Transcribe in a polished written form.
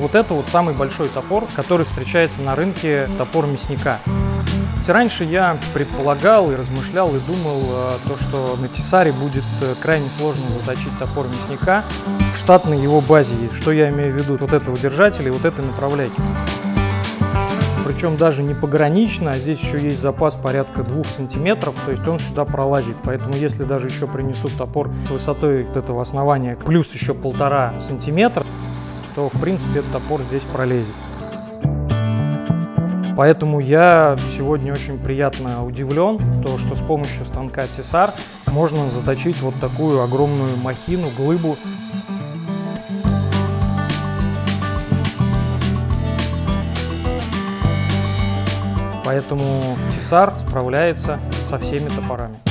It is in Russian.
вот это вот самый большой топор, который встречается на рынке, топор мясника. Раньше я предполагал и размышлял и думал, что на Тесаре будет крайне сложно заточить топор мясника в штатной его базе. Что я имею в виду? Вот этого держателя и вот этой направляйки. Причем даже не погранично, а здесь еще есть запас порядка 2 сантиметров, то есть он сюда пролазит. Поэтому если даже еще принесут топор с высотой вот этого основания плюс еще 1,5 сантиметра, то в принципе этот топор здесь пролезет. Поэтому я сегодня очень приятно удивлен, что с помощью станка Тесар можно заточить вот такую огромную махину, глыбу. Поэтому Тесар справляется со всеми топорами.